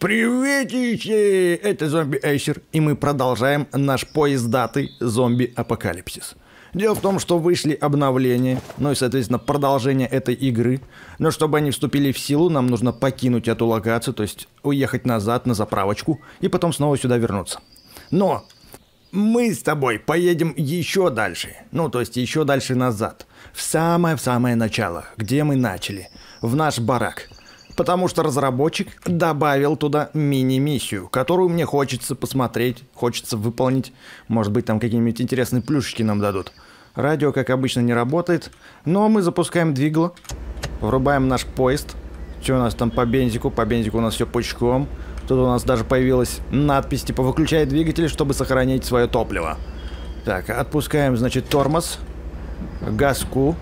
Приветище! Это Зомби Эйсер, и мы продолжаем наш поездатый зомби-апокалипсис. Дело в том, что вышли обновления, ну и, соответственно, продолжение этой игры. Но чтобы они вступили в силу, нам нужно покинуть эту локацию, то есть уехать назад на заправочку, и потом снова сюда вернуться. Но мы с тобой поедем еще дальше, ну то есть еще дальше назад, в самое начало, где мы начали, в наш барак. Потому что разработчик добавил туда мини-миссию, которую мне хочется посмотреть, хочется выполнить. Может быть, там какие-нибудь интересные плюшечки нам дадут. Радио, как обычно, не работает. Но мы запускаем двигло, врубаем наш поезд. Что у нас там по бензику? По бензику у нас все пучком. Тут у нас даже появилась надпись, типа «Выключай двигатель, чтобы сохранить свое топливо». Так, отпускаем, значит, тормоз, газку.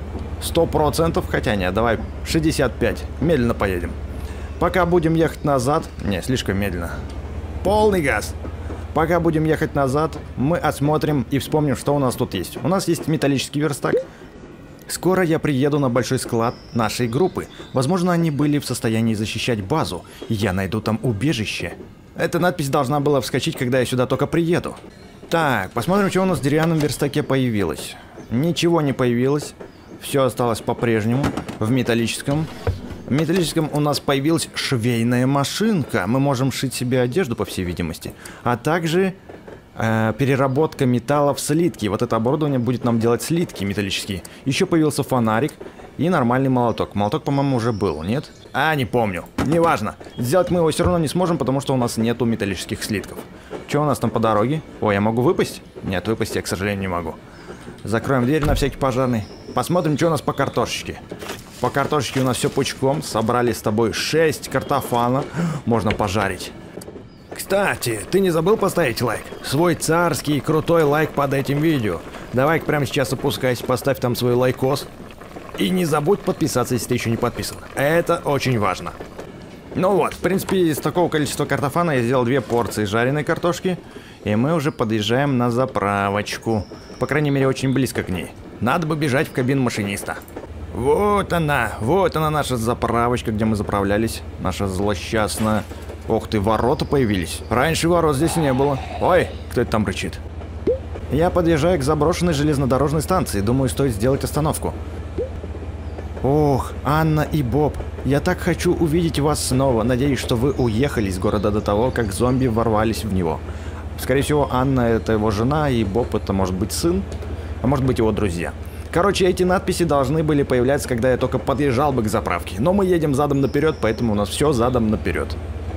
100%, хотя нет, давай 65, медленно поедем. Пока будем ехать назад, не, слишком медленно. Полный газ. Пока будем ехать назад, мы осмотрим и вспомним, что у нас тут есть. У нас есть металлический верстак. Скоро я приеду на большой склад нашей группы. Возможно, они были в состоянии защищать базу, и я найду там убежище. Эта надпись должна была вскочить, когда я сюда только приеду. Так, посмотрим, что у нас в деревянном верстаке появилось. Ничего не появилось. Все осталось по-прежнему в металлическом. В металлическом у нас появилась швейная машинка. Мы можем шить себе одежду, по всей видимости. А также переработка металла в слитки. Вот это оборудование будет нам делать слитки металлические. Еще появился фонарик и нормальный молоток. Молоток, по-моему, уже был, нет? А, не помню. Неважно. Сделать мы его все равно не сможем, потому что у нас нету металлических слитков. Что у нас там по дороге? Ой, я могу выпасть? Нет, выпасть я, к сожалению, не могу. Закроем дверь на всякий пожарный. Посмотрим, что у нас по картошечке. По картошечке у нас все пучком. Собрали с тобой 6 картофана. Можно пожарить. Кстати, ты не забыл поставить лайк? Свой царский крутой лайк под этим видео. Давай-ка прямо сейчас опускайся, поставь там свой лайкос. И не забудь подписаться, если ты еще не подписан. Это очень важно. Ну вот, в принципе, из такого количества картофана я сделал 2 порции жареной картошки. И мы уже подъезжаем на заправочку. По крайней мере, очень близко к ней. Надо бы бежать в кабину машиниста. Вот она наша заправочка, где мы заправлялись. Наша злосчастная. Ох ты, ворота появились. Раньше ворот здесь не было. Ой, кто это там рычит? Я подъезжаю к заброшенной железнодорожной станции. Думаю, стоит сделать остановку. Ох, Анна и Боб, я так хочу увидеть вас снова. Надеюсь, что вы уехали из города до того, как зомби ворвались в него. Скорее всего, Анна это его жена, и Боб это может быть сын, а может быть его друзья. Короче, эти надписи должны были появляться, когда я только подъезжал бы к заправке. Но мы едем задом наперед, поэтому у нас все задом наперед.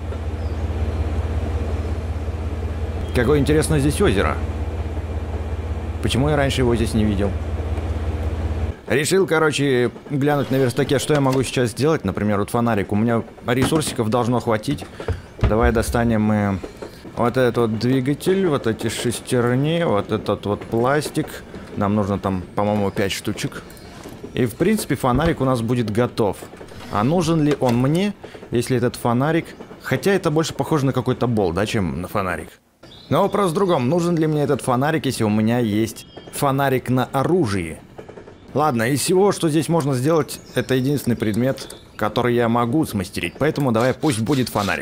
Какое интересное здесь озеро. Почему я раньше его здесь не видел? Решил, короче, глянуть на верстаке, что я могу сейчас сделать. Например, вот фонарик. У меня ресурсиков должно хватить. Давай достанем мы... Вот этот вот двигатель, вот эти шестерни, вот этот вот пластик. Нам нужно там, по-моему, 5 штучек. И, в принципе, фонарик у нас будет готов. А нужен ли он мне, если этот фонарик... Хотя это больше похоже на какой-то болт, да, чем на фонарик. Но вопрос в другом. Нужен ли мне этот фонарик, если у меня есть фонарик на оружии? Ладно, из всего, что здесь можно сделать, это единственный предмет, который я могу смастерить. Поэтому давай, пусть будет фонарик.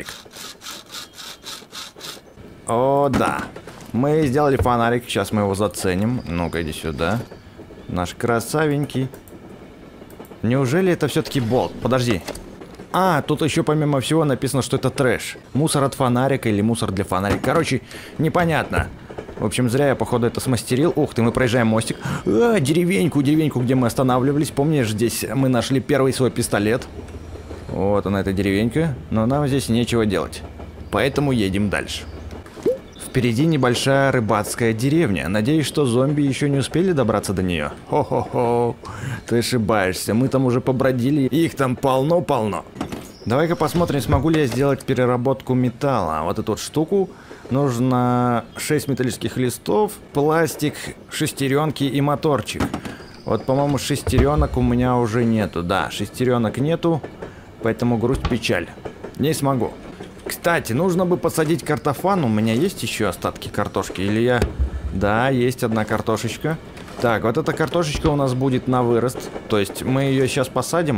О, да. Мы сделали фонарик, сейчас мы его заценим. Ну-ка, иди сюда. Наш красавенький. Неужели это все-таки болт? Подожди. А, тут еще помимо всего написано, что это трэш. Мусор от фонарика или мусор для фонарика. Короче, непонятно. В общем, зря я, походу, это смастерил. Ух ты, мы проезжаем мостик. А, деревеньку, где мы останавливались. Помнишь, здесь мы нашли первый свой пистолет. Вот она, эта деревенька. Но нам здесь нечего делать. Поэтому едем дальше. Впереди небольшая рыбацкая деревня. Надеюсь, что зомби еще не успели добраться до нее. Хо-хо-хо. Ты ошибаешься. Мы там уже побродили. Их там полно-полно. Давай-ка посмотрим, смогу ли я сделать переработку металла. Вот эту вот штуку. Нужно 6 металлических листов, пластик, шестеренки и моторчик. Вот, по-моему, шестеренок у меня уже нету. Да, шестеренок нету. Поэтому грусть, печаль. Не смогу. Кстати, нужно бы посадить картофан. У меня есть еще остатки картошки? Или я... Да, есть одна картошечка. Так, вот эта картошечка у нас будет на вырост. То есть мы ее сейчас посадим.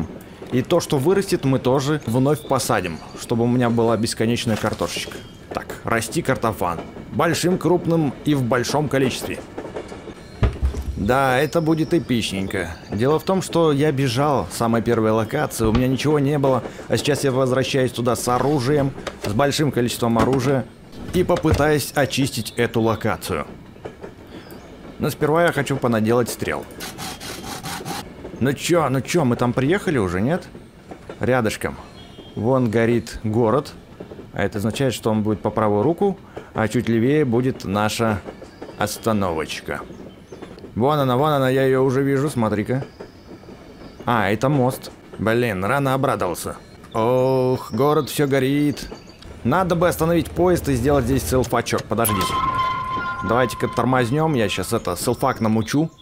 И то, что вырастет, мы тоже вновь посадим, чтобы у меня была бесконечная картошечка. Так, расти картофан. Большим, крупным и в большом количестве. Да, это будет эпичненько. Дело в том, что я бежал с самой первой локации, у меня ничего не было, а сейчас я возвращаюсь туда с оружием, с большим количеством оружия, и попытаюсь очистить эту локацию. Но сперва я хочу понаделать стрел. Ну чё, мы там приехали уже, нет? Рядышком. Вон горит город. А это означает, что он будет по правую руку, а чуть левее будет наша остановочка. Вон она, я ее уже вижу, смотри-ка. А, это мост. Блин, рано обрадовался. Ох, город все горит. Надо бы остановить поезд и сделать здесь селфачок. Подождите. Давайте-ка тормознем, я сейчас это селфак намучу.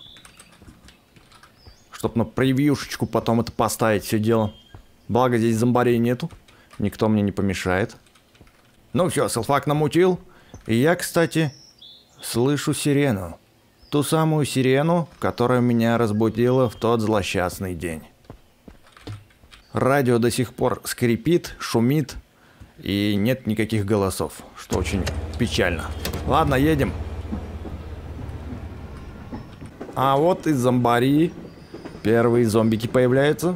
Чтоб на превьюшечку потом это поставить все дело. Благо здесь зомбарей нету. Никто мне не помешает. Ну все, селфак намутил. И я, кстати, слышу сирену. Ту самую сирену, которая меня разбудила в тот злосчастный день. Радио до сих пор скрипит, шумит. И нет никаких голосов, что очень печально. Ладно, едем. А вот и зомбари. Первые зомбики появляются.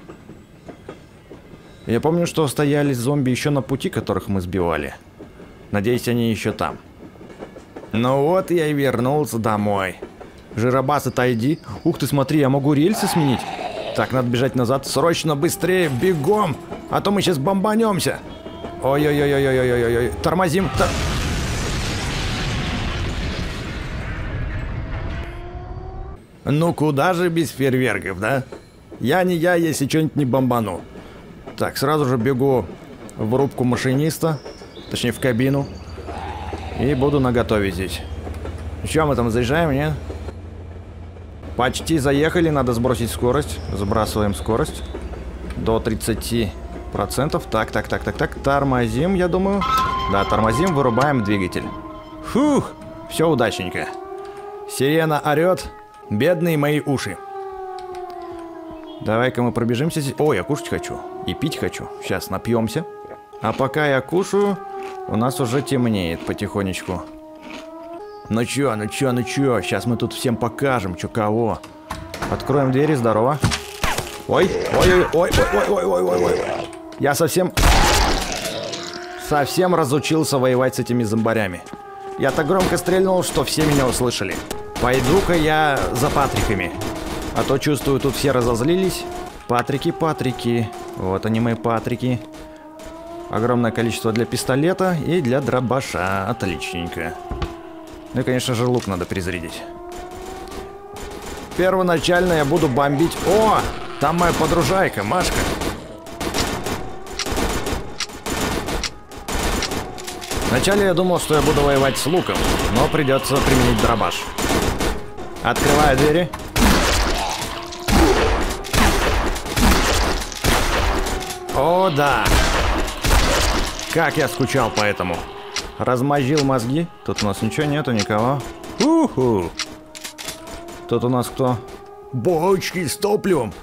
Я помню, что стояли зомби еще на пути, которых мы сбивали. Надеюсь, они еще там. Ну вот я и вернулся домой. Жиробас, отойди. Ух ты, смотри, я могу рельсы сменить. Так, надо бежать назад. Срочно, быстрее, бегом. А то мы сейчас бомбанемся. Ой-ой-ой-ой-ой-ой-ой. Тормозим. Ну куда же без фейерверков, да? Я не я, если что-нибудь не бомбану. Так, сразу же бегу в рубку машиниста. Точнее, в кабину. И буду наготове здесь. Что мы там, заезжаем, нет? Почти заехали, надо сбросить скорость. Сбрасываем скорость. До 30%. Так. Тормозим, я думаю. Да, тормозим, вырубаем двигатель. Фух, все удачненько. Сирена орет. Бедные мои уши. Давай-ка мы пробежимся здесь. Ой, я кушать хочу. И пить хочу. Сейчас напьемся. А пока я кушаю, у нас уже темнеет потихонечку. Ну чё. Сейчас мы тут всем покажем, чё кого. Откроем двери, здорово. Ой. Я совсем разучился воевать с этими зомбарями. Я так громко стрельнул, что все меня услышали. Пойду-ка я за Патриками. А то, чувствую, тут все разозлились. Патрики. Вот они, мои Патрики. Огромное количество для пистолета и для дробаша. Отличненько. Ну и, конечно же, лук надо перезарядить. Первоначально я буду бомбить... О! Там моя подружайка, Машка. Вначале я думал, что я буду воевать с луком, но придется применить дробаш. Открываю двери. О, да. Как я скучал по этому. Размозжил мозги. Тут у нас ничего нету, никого. Уху. Тут у нас кто? Бочки с топливом.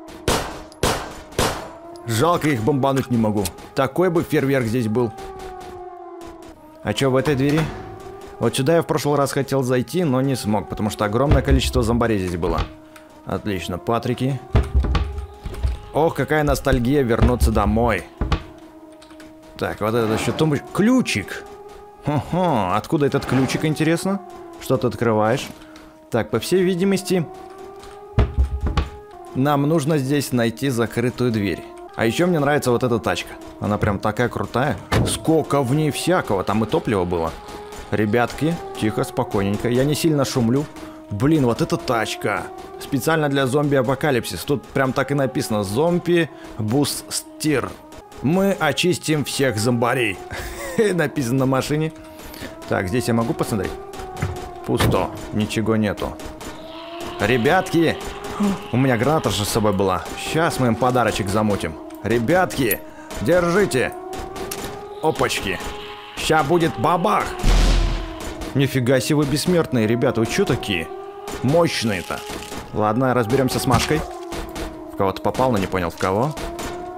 Жалко, их бомбануть не могу. Такой бы фейерверк здесь был. А что в этой двери? Вот сюда я в прошлый раз хотел зайти, но не смог, потому что огромное количество зомбарей здесь было. Отлично, Патрики. Ох, какая ностальгия вернуться домой. Так, вот это еще тумбочка. Ключик. Хо-хо, откуда этот ключик, интересно? Что ты открываешь? Так, по всей видимости, нам нужно здесь найти закрытую дверь. А еще мне нравится вот эта тачка. Она прям такая крутая. Сколько в ней всякого, там и топливо было. Ребятки, тихо, спокойненько. Я не сильно шумлю. Блин, вот эта тачка. Специально для зомби-апокалипсис. Тут прям так и написано. Зомби-бустер. Мы очистим всех зомбарей. Написано на машине. Так, здесь я могу посмотреть? Пусто. Ничего нету. Ребятки, у меня граната же с собой была. Сейчас мы им подарочек замутим. Ребятки, держите. Опачки. Сейчас будет бабах. Нифига себе, вы бессмертные, ребята. Вы что такие? Мощные-то. Ладно, разберемся с Машкой. В кого-то попал, но не понял в кого.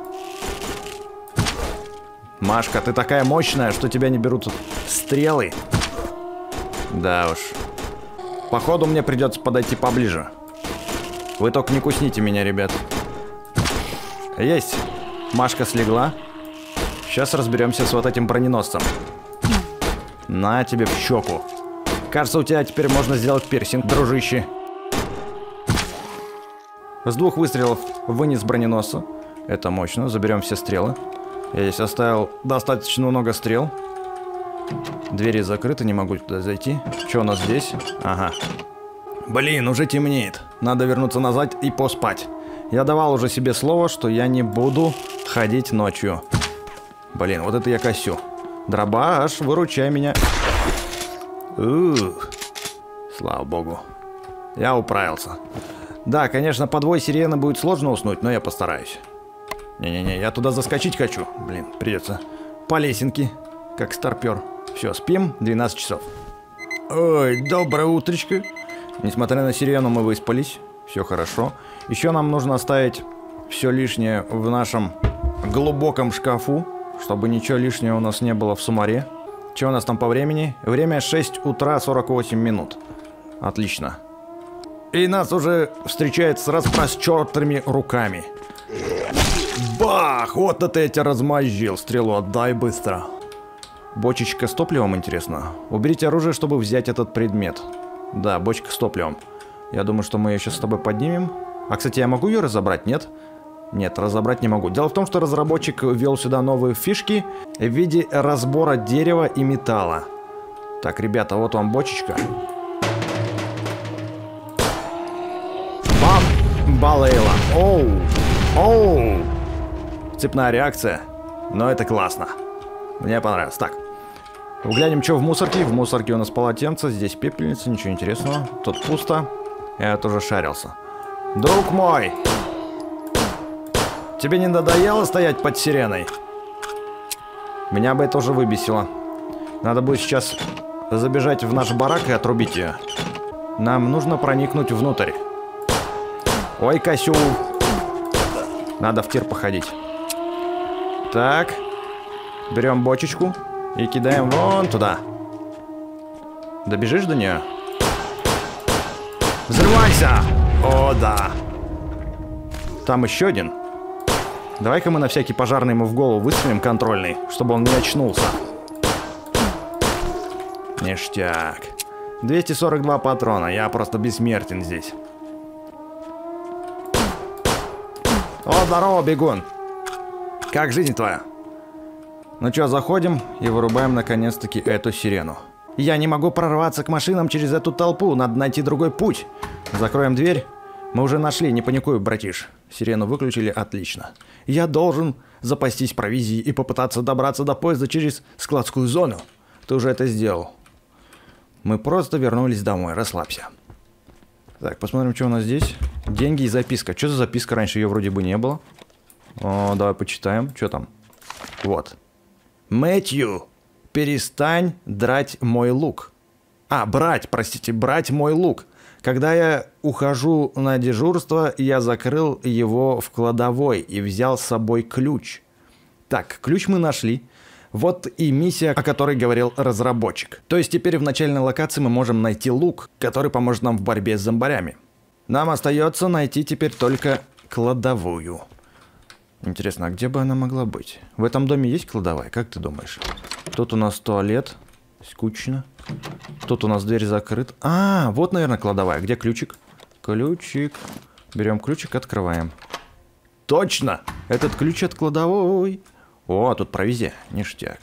Машка, ты такая мощная, что тебя не берут стрелы. Да уж. Походу мне придется подойти поближе. Вы только не кусните меня, ребят. Есть. Машка слегла. Сейчас разберемся с вот этим броненосцем. На тебе в щеку. Кажется, у тебя теперь можно сделать пирсинг, дружище. С 2 выстрелов вынес броненосца. Это мощно. Заберем все стрелы. Я здесь оставил достаточно много стрел. Двери закрыты, не могу туда зайти. Что у нас здесь? Ага. Блин, уже темнеет. Надо вернуться назад и поспать. Я давал уже себе слово, что я не буду ходить ночью. Блин, вот это я косю. Дробаш, выручай меня. Слава богу. Я управился. Да, конечно, под вой сирены будет сложно уснуть, но я постараюсь. Не-не-не, я туда заскочить хочу. Блин, придется по лесенке, как старпер. Все, спим, 12 часов. Ой, доброе утречко. Несмотря на сирену, мы выспались. Все хорошо. Еще нам нужно оставить все лишнее в нашем глубоком шкафу, чтобы ничего лишнего у нас не было в сумаре. Что у нас там по времени? Время 6 утра 48 минут. Отлично. И нас уже встречает с распростертыми руками. Бах! Вот это я тебя размозжил. Стрелу отдай быстро. Бочечка с топливом, интересно. Уберите оружие, чтобы взять этот предмет. Да, бочка с топливом. Я думаю, что мы ее сейчас с тобой поднимем. А, кстати, я могу ее разобрать, нет? Нет, разобрать не могу. Дело в том, что разработчик ввел сюда новые фишки в виде разбора дерева и металла. Так, ребята, вот вам бочечка. Бам! Балейла. Оу! Оу! Цепная реакция. Но это классно. Мне понравилось. Так. Глянем, что в мусорке. В мусорке у нас полотенце. Здесь пепельница. Ничего интересного. Тут пусто. Я тоже шарился. Друг мой! Тебе не надоело стоять под сиреной? Меня бы это уже выбесило. Надо будет сейчас забежать в наш барак и отрубить ее. Нам нужно проникнуть внутрь. Ой, косю. Надо в тир походить. Так. Берем бочечку и кидаем вон туда. Добежишь до нее? Взрывайся! О, да. Там еще один. Давай-ка мы на всякий пожарный ему в голову выстрелим контрольный, чтобы он не очнулся. Ништяк. 242 патрона. Я просто бессмертен здесь. О, здорово, бегун. Как жизнь твоя? Ну что, заходим и вырубаем наконец-таки эту сирену. Я не могу прорваться к машинам через эту толпу. Надо найти другой путь. Закроем дверь. Мы уже нашли, не паникуй, братиш. Сирену выключили, отлично. Я должен запастись провизией и попытаться добраться до поезда через складскую зону. Ты уже это сделал. Мы просто вернулись домой, расслабься. Так, посмотрим, что у нас здесь. Деньги и записка. Что за записка? Раньше ее вроде бы не было. О, давай почитаем. Что там? Вот. Мэтью, перестань драть мой лук. А, брать, простите, брать мой лук. Когда я ухожу на дежурство, я закрыл его в кладовой и взял с собой ключ. Так, ключ мы нашли. Вот и миссия, о которой говорил разработчик. То есть теперь в начальной локации мы можем найти лук, который поможет нам в борьбе с зомбарями. Нам остается найти теперь только кладовую. Интересно, а где бы она могла быть? В этом доме есть кладовая, как ты думаешь? Тут у нас туалет. Скучно. Тут у нас дверь закрыта. А, вот, наверное, кладовая. Где ключик? Ключик. Берем ключик, открываем. Точно! Этот ключ от кладовой. О, тут провизия. Ништяк.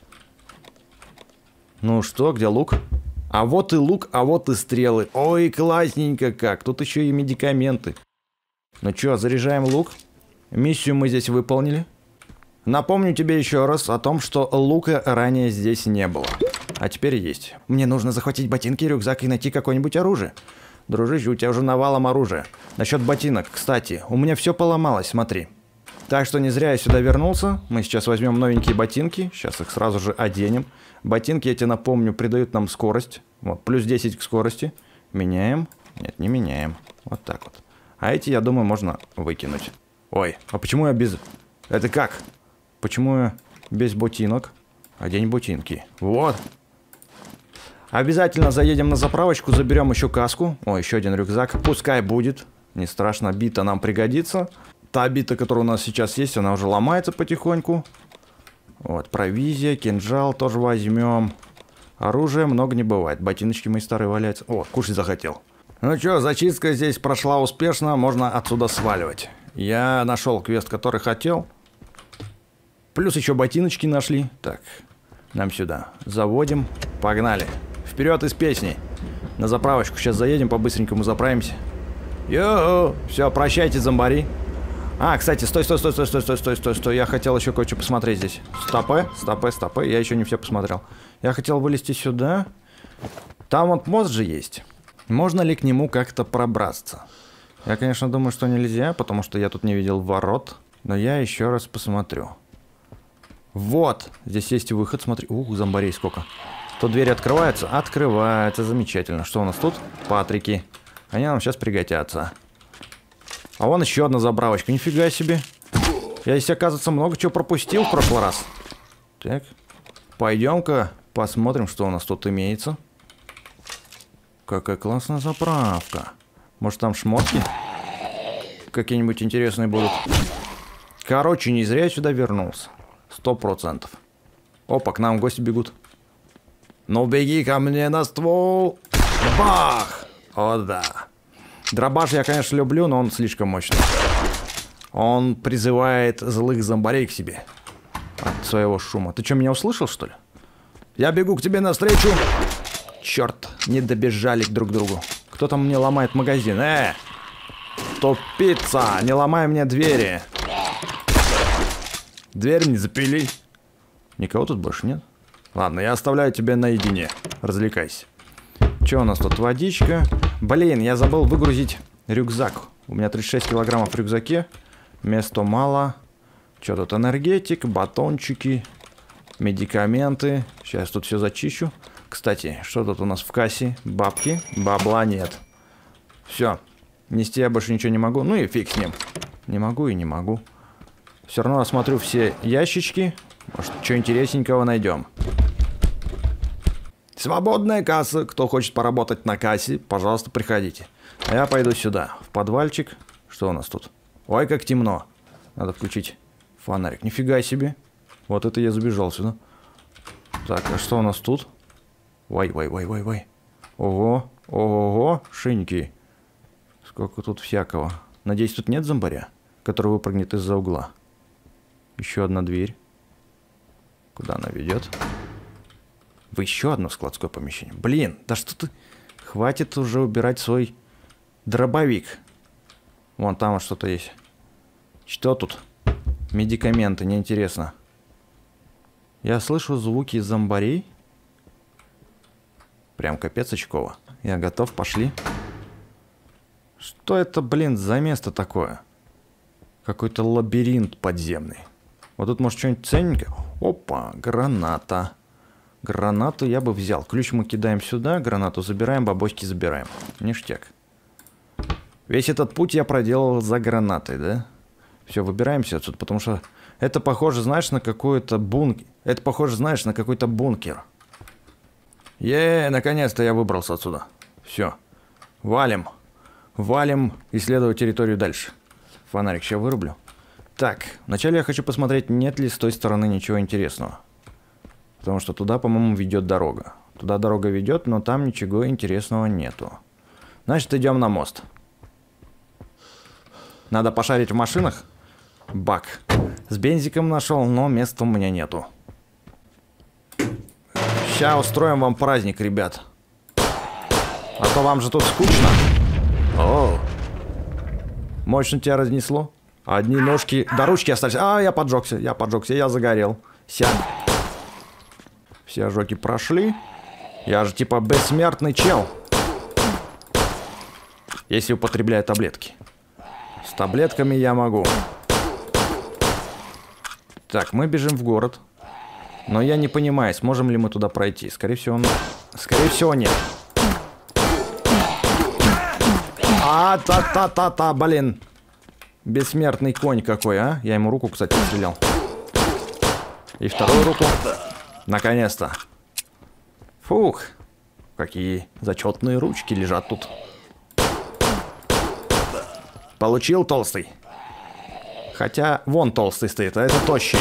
Ну что, где лук? А вот и лук, а вот и стрелы. Ой, классненько как. Тут еще и медикаменты. Ну что, заряжаем лук. Миссию мы здесь выполнили. Напомню тебе еще раз о том, что лука ранее здесь не было. А теперь есть. Мне нужно захватить ботинки, рюкзак и найти какое-нибудь оружие. Дружище, у тебя уже навалом оружия. Насчет ботинок, кстати, у меня все поломалось, смотри. Так что не зря я сюда вернулся. Мы сейчас возьмем новенькие ботинки. Сейчас их сразу же оденем. Ботинки, я тебе напомню, придают нам скорость. Вот, плюс 10 к скорости. Меняем. Нет, не меняем. Вот так вот. А эти, я думаю, можно выкинуть. Ой, а почему я без... Это как? Почему я без ботинок. Одень ботинки. Вот. Обязательно заедем на заправочку, заберем еще каску. О, еще один рюкзак. Пускай будет. Не страшно, бита нам пригодится. Та бита, которая у нас сейчас есть, она уже ломается потихоньку. Вот, провизия, кинжал тоже возьмем. Оружия много не бывает. Ботиночки мои старые валяются. О, кушать захотел. Ну что, зачистка здесь прошла успешно. Можно отсюда сваливать. Я нашел квест, который хотел. Плюс еще ботиночки нашли. Так, нам сюда. Заводим. Погнали. Вперед из песни. На заправочку сейчас заедем, по-быстренькому заправимся. Йоу! Все, прощайте, зомбари. А, кстати, стой. Я хотел еще кое-что посмотреть здесь. Стопы. Я еще не все посмотрел. Я хотел вылезти сюда. Там вот мост же есть. Можно ли к нему как-то пробраться? Я, конечно, думаю, что нельзя, потому что я тут не видел ворот. Но я еще раз посмотрю. Вот, здесь есть выход, смотри. Ух, зомбарей сколько. Тут двери открываются? Открывается, замечательно. Что у нас тут? Патрики. Они нам сейчас пригодятся. А вон еще одна заправочка, нифига себе. Я здесь, оказывается, много чего пропустил в прошлый раз. Так, пойдем-ка посмотрим, что у нас тут имеется. Какая классная заправка. Может, там шмотки какие-нибудь интересные будут. Короче, не зря я сюда вернулся. 100%. Опа, к нам гости бегут. Ну, беги ко мне на ствол. Бах! О, да. Дробаш я, конечно, люблю, но он слишком мощный. Он призывает злых зомбарей к себе. От своего шума. Ты что, меня услышал, что ли? Я бегу к тебе навстречу. Черт, не добежали друг к другу. Кто там мне ломает магазин? Тупица, не ломай мне двери. Дверь не запили. Никого тут больше нет? Ладно, я оставляю тебя наедине. Развлекайся. Что у нас тут? Водичка. Блин, я забыл выгрузить рюкзак. У меня 36 килограммов в рюкзаке. Места мало. Что тут? Энергетик, батончики, медикаменты. Сейчас тут все зачищу. Кстати, что тут у нас в кассе? Бабки. Бабла нет. Все. Нести я больше ничего не могу. Ну и фиг с ним. Не могу и не могу. Все равно осмотрю все ящички. Может, что интересненького найдем. Свободная касса. Кто хочет поработать на кассе, пожалуйста, приходите. А я пойду сюда, в подвальчик. Что у нас тут? Ой, как темно. Надо включить фонарик. Нифига себе. Вот это я забежал сюда. Так, а что у нас тут? Ой. Ого, ого, шиньки. Сколько тут всякого. Надеюсь, тут нет зомбаря, который выпрыгнет из-за угла. Еще одна дверь. Куда она ведет? В еще одно складское помещение. Блин, да что ты... Хватит уже убирать свой дробовик. Вон там вот что-то есть. Что тут? Медикаменты, неинтересно. Я слышу звуки зомбарей. Прям капец очково. Я готов, пошли. Что это, блин, за место такое? Какой-то лабиринт подземный. Вот тут, может, что-нибудь ценненькое? Опа, граната. Гранату я бы взял. Ключ мы кидаем сюда, гранату забираем, бабочки забираем. Ништяк. Весь этот путь я проделал за гранатой, да? Все, выбираемся отсюда, потому что это похоже, знаешь, на какой-то бункер. Это похоже, знаешь, на какой-то бункер. Наконец-то я выбрался отсюда. Все. Валим. Валим исследовать территорию дальше. Фонарик сейчас вырублю. Так, вначале я хочу посмотреть, нет ли с той стороны ничего интересного. Потому что туда, по-моему, ведет дорога. Туда дорога ведет, но там ничего интересного нету. Значит, идем на мост. Надо пошарить в машинах. Бак. С бензиком нашел, но места у меня нету. Сейчас устроим вам праздник, ребят. А то вам же тут скучно. О, мощно тебя разнесло. Одни ножки до ручки остались. А, я поджегся, я загорел. Сядь. Все ожоги прошли. Я же типа бессмертный чел. Если употребляю таблетки. С таблетками я могу. Так, мы бежим в город. Но я не понимаю, сможем ли мы туда пройти. Скорее всего, нет. Блин. Бессмертный конь какой, а? Я ему руку, кстати, стрелял. И вторую руку. Наконец-то. Фух. Какие зачетные ручки лежат тут. Получил, толстый? Хотя вон толстый стоит, а это тощий.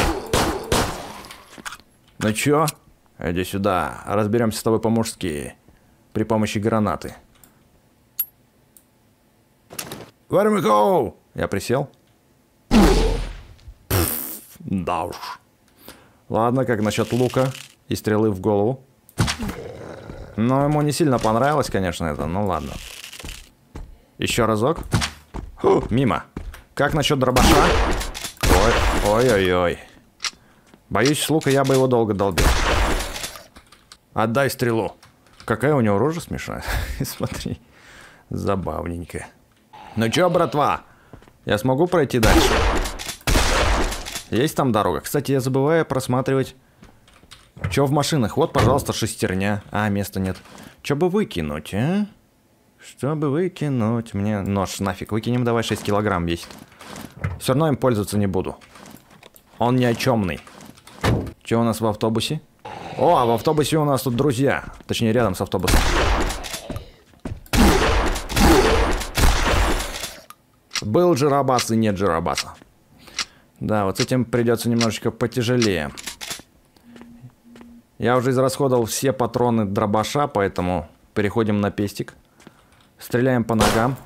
Ну чё? Иди сюда. Разберемся с тобой по-мужски. При помощи гранаты. Вармикоу! Я присел. Да уж. Ладно, как насчет лука и стрелы в голову? Но ему не сильно понравилось, конечно, это. Ну ладно. Еще разок. Фу, мимо. Как насчет дробаша? Ой-ой-ой. Боюсь, с лука я бы его долго долбил. Отдай стрелу. Какая у него рожа смешная. Смотри. Забавненькая. Ну чё, братва? Я смогу пройти дальше? Есть там дорога? Кстати, я забываю просматривать. Чё в машинах? Вот, пожалуйста, шестерня. А, места нет. Чё бы выкинуть, а? Что бы выкинуть? Мне нож нафиг. Выкинем, давай, 6 килограмм весит. Все равно им пользоваться не буду. Он ни о чёмный. Чё у нас в автобусе? О, а в автобусе у нас тут друзья. Точнее, рядом с автобусом. Был жиробас и нет жиробаса. Да, вот с этим придется немножечко потяжелее. Я уже израсходовал все патроны дробаша, поэтому переходим на пестик. Стреляем по ногам.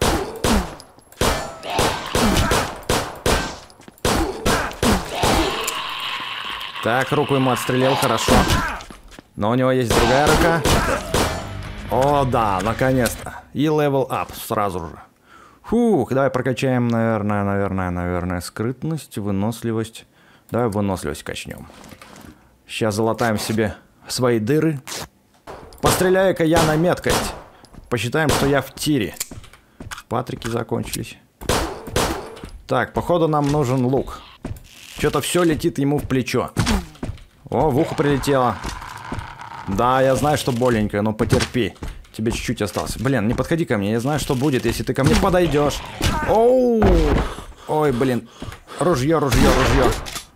Так, руку ему отстрелил, хорошо. Но у него есть другая рука. О, да, наконец-то. И level up сразу же. Фух, давай прокачаем, наверное, скрытность, выносливость. Давай выносливость качнем. Сейчас залатаем себе свои дыры. Постреляю-ка я на меткость. Посчитаем, что я в тире. Патрики закончились. Так, походу нам нужен лук. Что-то все летит ему в плечо. О, в ухо прилетело. Да, я знаю, что боленькое, но потерпи. Тебе чуть-чуть осталось. Блин, не подходи ко мне. Я знаю, что будет, если ты ко мне подойдешь. Оу! Ой, блин. Ружье, ружье, ружье.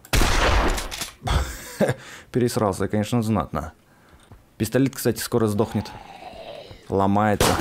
Пересрался, конечно, знатно. Пистолет, кстати, скоро сдохнет. Ломается.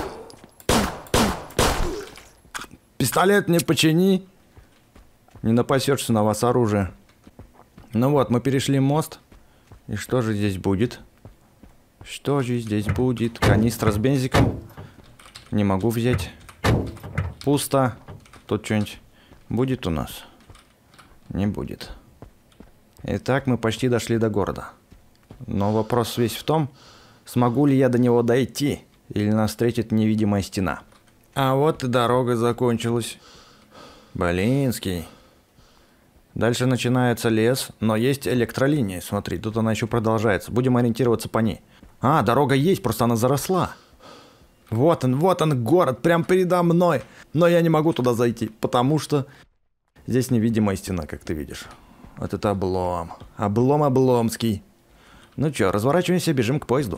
Пистолет не почини. Не напасешься на вас оружие. Ну вот, мы перешли мост. И что же здесь будет? Что же здесь будет? Канистра с бензиком. Не могу взять. Пусто. Тут что-нибудь будет у нас? Не будет. Итак, мы почти дошли до города. Но вопрос весь в том, смогу ли я до него дойти, или нас встретит невидимая стена. А вот и дорога закончилась. Блинский. Дальше начинается лес, но есть электролиния. Смотри, тут она еще продолжается. Будем ориентироваться по ней. А, дорога есть, просто она заросла. Вот он, город, прям передо мной. Но я не могу туда зайти, потому что здесь невидимая стена, как ты видишь. Вот это облом. Облом обломский. Ну что, разворачиваемся, бежим к поезду.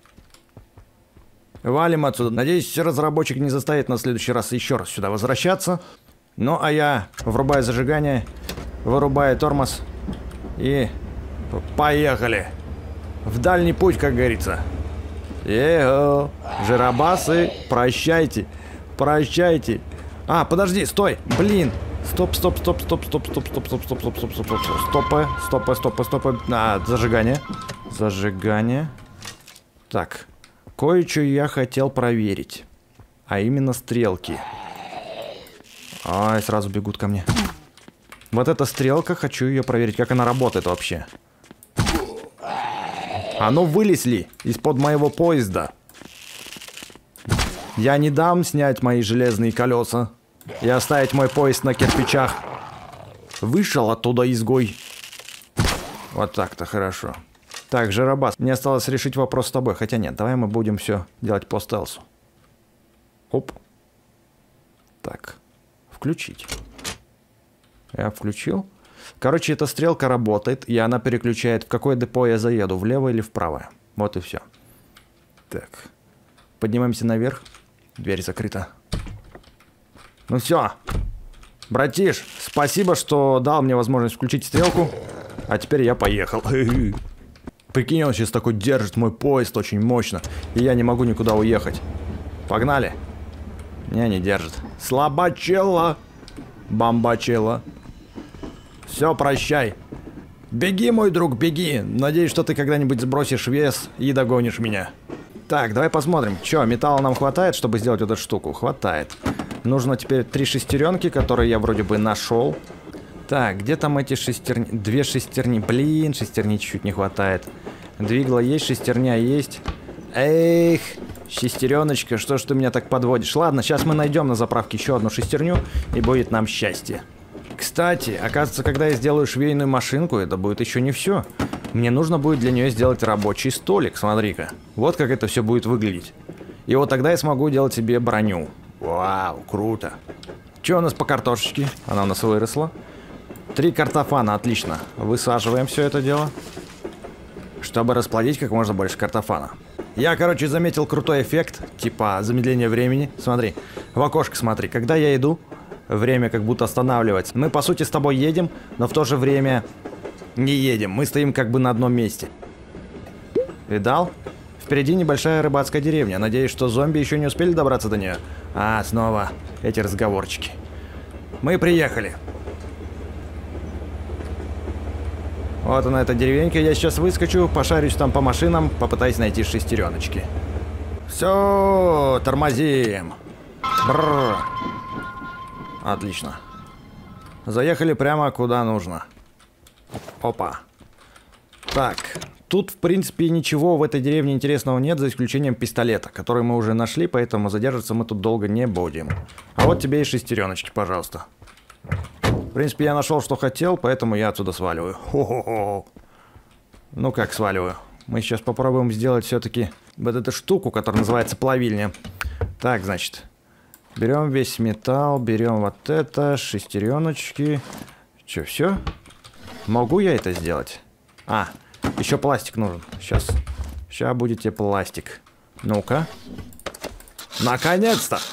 Валим отсюда. Надеюсь, разработчик не заставит нас в следующий раз еще раз сюда возвращаться. Ну, а я врубаю зажигание, вырубаю тормоз и поехали. В дальний путь, как говорится. Эх, жиробасы, прощайте. Прощайте. А, подожди, стой, блин. Стоп. Стопы. Зажигание. Зажигание. Так. Кое-что я хотел проверить. А именно стрелки. Ай, сразу бегут ко мне. Вот эта стрелка, хочу ее проверить, как она работает вообще. А ну вылезли из-под моего поезда. Я не дам снять мои железные колеса и оставить мой поезд на кирпичах. Вышел оттуда изгой. Вот так-то хорошо. Так, жиробас, мне осталось решить вопрос с тобой. Хотя нет, давай мы будем все делать по стелсу. Оп. Так. Включить. Я включил. Короче, эта стрелка работает, и она переключает, в какое депо я заеду, влево или вправо. Вот и все. Так. Поднимаемся наверх. Дверь закрыта. Ну все. Братиш, спасибо, что дал мне возможность включить стрелку. А теперь я поехал. Прикинь, он сейчас такой держит мой поезд очень мощно. И я не могу никуда уехать. Погнали. Не держит. Слабачело. Бомбачело. Все, прощай. Беги, мой друг, беги. Надеюсь, что ты когда-нибудь сбросишь вес и догонишь меня. Так, давай посмотрим. Че, металла нам хватает, чтобы сделать эту штуку? Хватает. Нужно теперь 3 шестеренки, которые я вроде бы нашел. Так, где там эти шестерни? 2 шестерни. Блин, шестерни чуть-чуть не хватает. Двигла есть, шестерня есть. Эх, шестереночка, что ж ты меня так подводишь? Ладно, сейчас мы найдем на заправке еще одну шестерню, и будет нам счастье. Кстати, оказывается, когда я сделаю швейную машинку, это будет еще не все. Мне нужно будет для нее сделать рабочий столик, смотри-ка. Вот как это все будет выглядеть. И вот тогда я смогу делать себе броню. Вау, круто. Что у нас по картошечке? Она у нас выросла. 3 картофана, отлично. Высаживаем все это дело, чтобы расплодить как можно больше картофана. Я, короче, заметил крутой эффект, типа замедление времени. Смотри, в окошко смотри. Когда я иду, время как будто останавливается. Мы, по сути, с тобой едем, но в то же время не едем. Мы стоим как бы на одном месте. Видал? Впереди небольшая рыбацкая деревня. Надеюсь, что зомби еще не успели добраться до нее. А, снова эти разговорчики. Мы приехали. Вот она, эта деревенька. Я сейчас выскочу, пошарюсь там по машинам, попытаюсь найти шестереночки. Все, тормозим. Бррр. Отлично. Заехали прямо куда нужно. Опа. Так, тут в принципе ничего в этой деревне интересного нет, за исключением пистолета, который мы уже нашли, поэтому задерживаться мы тут долго не будем. А вот тебе и шестереночки, пожалуйста. В принципе, я нашел, что хотел, поэтому я отсюда сваливаю. Хо-хо-хо. Ну как сваливаю? Мы сейчас попробуем сделать все-таки вот эту штуку, которая называется плавильня. Так, значит, берем весь металл, берем вот это, шестереночки. Че, все? Могу я это сделать? А, еще пластик нужен. Сейчас. Сейчас будет тебе пластик. Ну-ка. Наконец-то!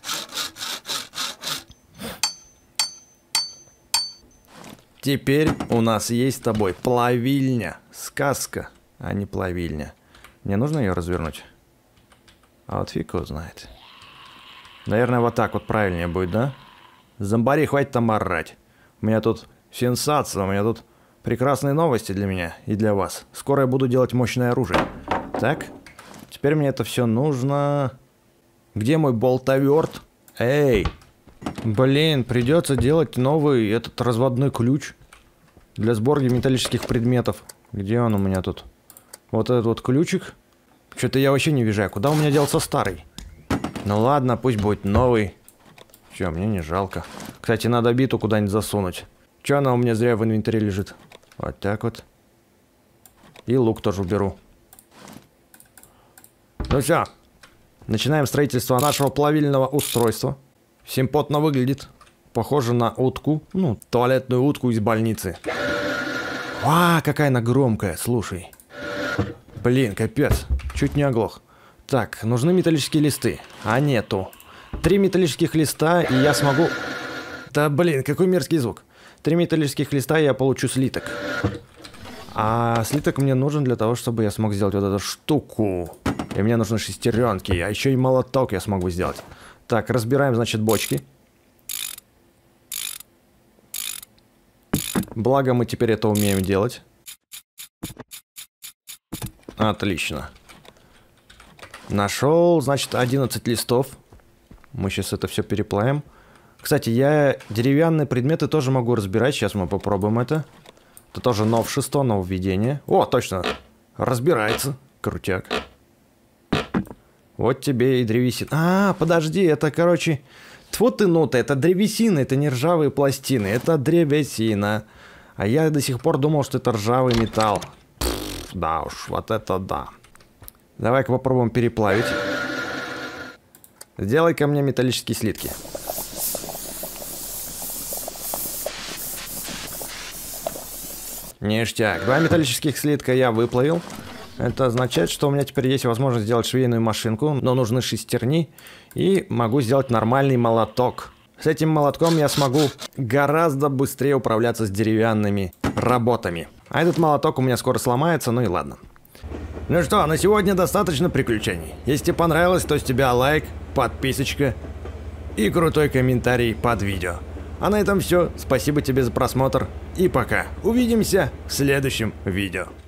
Теперь у нас есть с тобой плавильня. Сказка, а не плавильня. Мне нужно ее развернуть? А вот фиг его знает. Наверное, вот так вот правильнее будет, да? Зомбари, хватит там орать. У меня тут сенсация, у меня тут прекрасные новости для меня и для вас. Скоро я буду делать мощное оружие. Так, теперь мне это все нужно. Где мой болтоверт? Эй! Блин, придется делать новый этот разводной ключ для сборки металлических предметов. Где он у меня тут? Вот этот вот ключик. Что-то я вообще не вижу, а куда у меня делся старый? Ну ладно, пусть будет новый. Че, мне не жалко. Кстати, надо биту куда-нибудь засунуть. Че она у меня зря в инвентаре лежит? Вот так вот. И лук тоже уберу. Ну все. Начинаем строительство нашего плавильного устройства. Симпотно выглядит. Похоже на утку. Ну, туалетную утку из больницы. А, какая она громкая, слушай. Блин, капец. Чуть не оглох. Так, нужны металлические листы. А нету. 3 металлических листа, и я смогу... Да блин, какой мерзкий звук. 3 металлических листа, и я получу слиток. А слиток мне нужен для того, чтобы я смог сделать вот эту штуку. И мне нужны шестеренки. А еще и молоток я смогу сделать. Так, разбираем, значит, бочки. Благо мы теперь это умеем делать. Отлично. Нашел, значит, 11 листов. Мы сейчас это все переплавим. Кстати, я деревянные предметы тоже могу разбирать. Сейчас мы попробуем это. Это тоже новшество, нововведение. О, точно. Разбирается. Крутяк. Вот тебе и древесина. А, подожди, это, короче... Тьфу ты, ну-то, это древесина, это не ржавые пластины, это древесина. А я до сих пор думал, что это ржавый металл. Пфф, да уж, вот это да. Давай-ка попробуем переплавить. Сделай ко мне металлические слитки. Ништяк. 2 металлических слитка я выплавил. Это означает, что у меня теперь есть возможность сделать швейную машинку, но нужны шестерни, и могу сделать нормальный молоток. С этим молотком я смогу гораздо быстрее управляться с деревянными работами. А этот молоток у меня скоро сломается, ну и ладно. Ну что, на сегодня достаточно приключений. Если тебе понравилось, то с тебя лайк, подписочка и крутой комментарий под видео. А на этом все. Спасибо тебе за просмотр и пока. Увидимся в следующем видео.